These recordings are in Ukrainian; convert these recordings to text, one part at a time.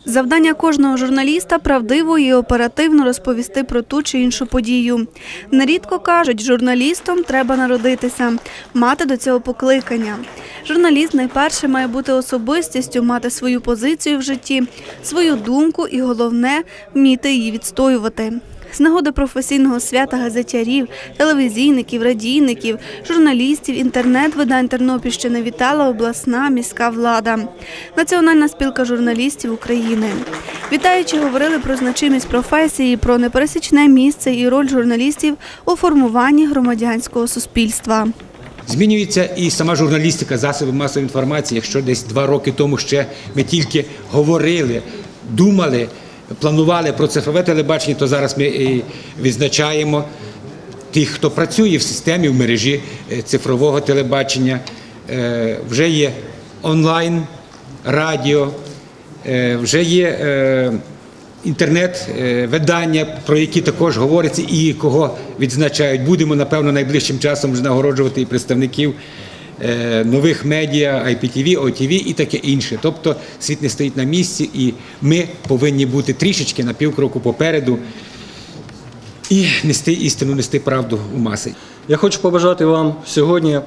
Завдання кожного журналіста – правдиво і оперативно розповісти про ту чи іншу подію. Нерідко кажуть, журналістом треба народитися, мати до цього покликання. Журналіст найперше має бути особистістю, мати свою позицію в житті, свою думку і, головне, вміти її відстоювати. З нагоди професійного свята газетярів, телевізійників, радійників, журналістів, інтернет-видань Тернопільщини вітала обласна міська влада, Національна спілка журналістів України. Вітаючи, говорили про значимість професії, про непересічне місце і роль журналістів у формуванні громадянського суспільства. Змінюється і сама журналістика, засоби масової інформації. Якщо десь 2 роки тому ще ми тільки говорили, думали, планували про цифрове телебачення, то зараз ми відзначаємо тих, хто працює в системі, в мережі цифрового телебачення. Вже є онлайн, радіо, вже є інтернет-видання, про які також говориться і кого відзначають. Будемо, напевно, найближчим часом вже нагороджувати і представників нових медіа, IPTV, OTV і таке інше. Тобто світ не стоїть на місці, і ми повинні бути трішечки на півкроку попереду і нести істину, нести правду у маси. Я хочу побажати вам сьогодні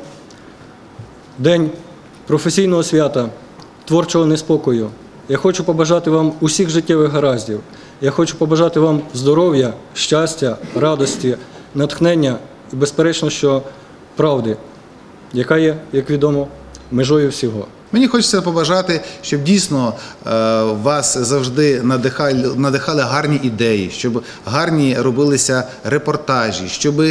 день професійного свята, творчого неспокою. Я хочу побажати вам усіх життєвих гараздів. Я хочу побажати вам здоров'я, щастя, радості, натхнення і, безперечно, що правди, яка є, як відомо, межою всього. Мені хочеться побажати, щоб дійсно вас завжди надихали гарні ідеї, щоб гарні робилися репортажі, щоб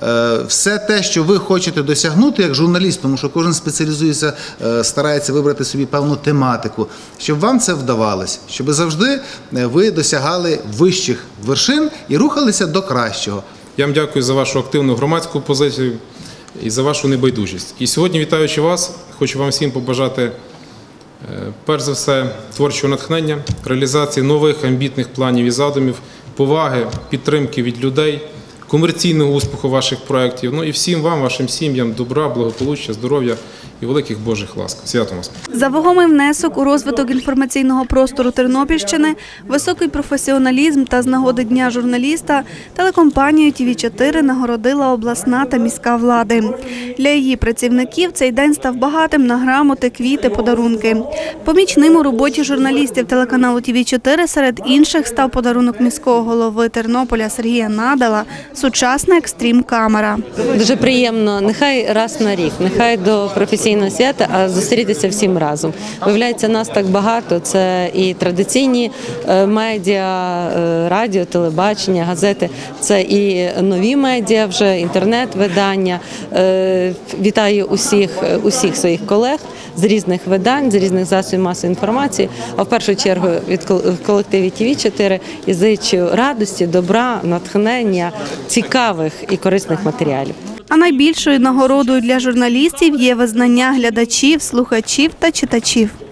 все те, що ви хочете досягнути як журналіст, тому що кожен спеціалізується, старається вибрати собі певну тематику, щоб вам це вдавалося, щоб завжди ви досягали вищих вершин і рухалися до кращого. Я вам дякую за вашу активну громадську позицію і за вашу небайдужість. І сьогодні, вітаючи вас, хочу вам всім побажати, перш за все, творчого натхнення, реалізації нових амбітних планів і задумів, поваги, підтримки від людей, комерційного успіху ваших проєктів. Ну і всім вам, вашим сім'ям, добра, благополуччя, здоров'я і великих Божих ласк. Святом вас! За вагомий внесок у розвиток інформаційного простору Тернопільщини, високий професіоналізм та з нагоди Дня журналіста телекомпанію ТВ4 нагородила обласна та міська влади. Для її працівників цей день став багатим на грамоти, квіти, подарунки. Помічним у роботі журналістів телеканалу ТВ4 серед інших став подарунок міського голови Тернополя Сергія Надала – сучасна екстрім-камера. Дуже приємно, нехай раз на рік, нехай до професійного свята, а зустрітися всім разом. Виявляється, нас так багато, це і традиційні медіа, радіо, телебачення, газети, це і нові медіа, вже інтернет-видання. Вітаю усіх своїх колег з різних видань, з різних засобів масової інформації, а в першу чергу від колективу ТВ4 і зичу радості, добра, натхнення, цікавих і корисних матеріалів. А найбільшою нагородою для журналістів є визнання глядачів, слухачів та читачів.